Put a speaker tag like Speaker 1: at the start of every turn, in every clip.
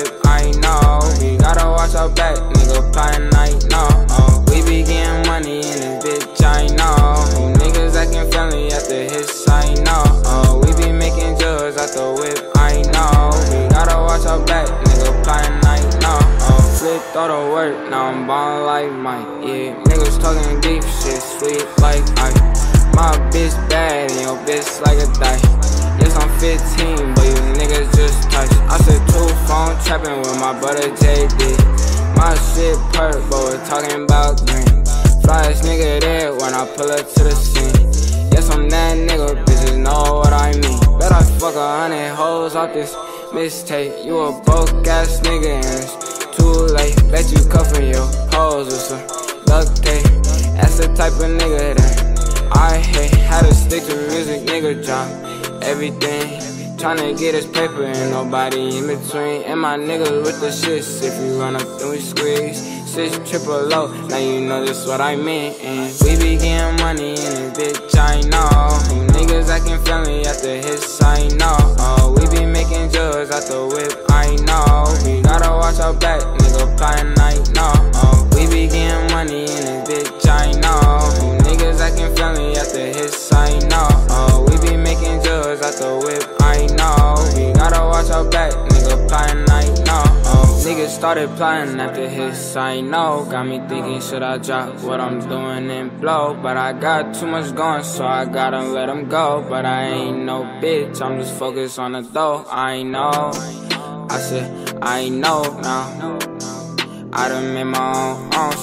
Speaker 1: whip, I know. We gotta watch our back, nigga plotting, I know. We be getting money in this bitch, I know. Niggas acting friendly at the hits, I know. We be making drugs at the whip, I know. We gotta watch our back, nigga plotting, I know. Flipped all the work, now I'm ballin' like Mike, yeah. Niggas talking deep shit, sweet like ice. My bitch bad and your bitch like a dice. Yes, I'm 15, but you niggas just touch. I said 2 phone trapping with my brother JD. My shit perk, but we're talking about green. Flyest nigga there when I pull up to the scene. Yes, I'm that nigga, bitches know what I mean. Bet I fuck 100 hoes off this mistake. You a broke ass nigga and it's too late. Bet you cuffin' your hoes with some duct tape. That's the type of nigga that I hate. Had to stick to music, nigga drop everything. Tryna get his paper and nobody in between. And my niggas with the shits, if you run up then we squeeze. 6 triple O, now you know just what I mean. And we be getting money in this bitch, I know. Niggas acting friendly at the hits, I know. We be making drugs at the whip, I know. We gotta watch our back, nigga plotting, I know. We be getting money in this bitch, I know. Niggas acting friendly at the hits, I know. We be making drugs at the whip, I know. We gotta watch our back, nigga plotting, I know. Niggas started plotting at the hits, I know. Got me thinking, should I drop what I'm doing and blow? But I got too much going, so I gotta let them go. But I ain't no bitch, I'm just focused on the dough, I know. I said, I know now. I done made my own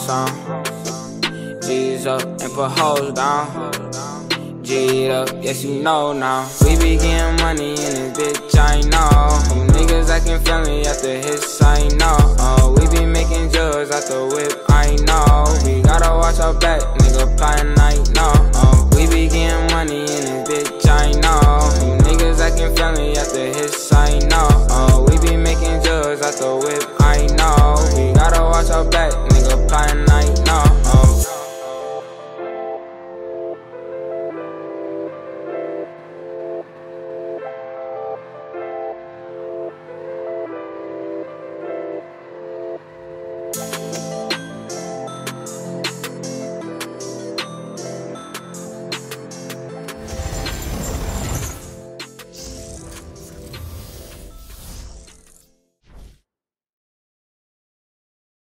Speaker 1: song. G's up and put hoes down. G'd up, yes you know now. We be getting money in this bitch, I know. Niggas acting friendly at the hits, I know. We be making drugs at the whip, I know. We gotta watch our back, nigga plotting, I know. We be getting money in this bitch, I know. Niggas acting friendly at the hits, I know. We be making drugs at the whip.